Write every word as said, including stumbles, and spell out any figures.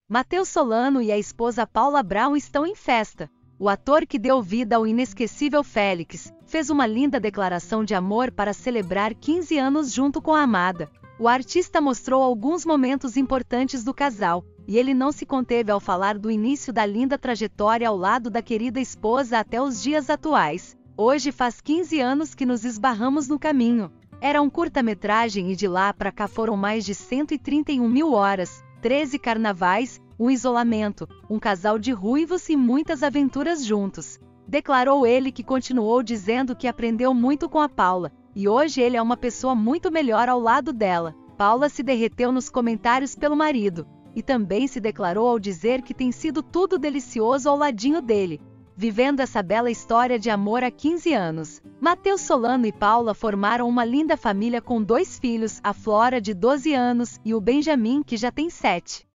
Matheus Solano e a esposa Paula Brown estão em festa. O ator que deu vida ao inesquecível Félix fez uma linda declaração de amor para celebrar quinze anos junto com a amada. O artista mostrou alguns momentos importantes do casal, e ele não se conteve ao falar do início da linda trajetória ao lado da querida esposa até os dias atuais. Hoje faz quinze anos que nos esbarramos no caminho. Era um curta-metragem e de lá pra cá foram mais de cento e trinta e um mil horas, treze carnavais, um isolamento, um casal de ruivos e muitas aventuras juntos. Declarou ele, que continuou dizendo que aprendeu muito com a Paula, e hoje ele é uma pessoa muito melhor ao lado dela. Paula se derreteu nos comentários pelo marido, e também se declarou ao dizer que tem sido tudo delicioso ao ladinho dele, vivendo essa bela história de amor há quinze anos. Matheus Solano e Paula formaram uma linda família com dois filhos, a Flora de doze anos e o Benjamin, que já tem sete.